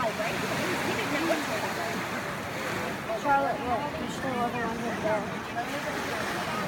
Charlotte, look, there's still other ones over there.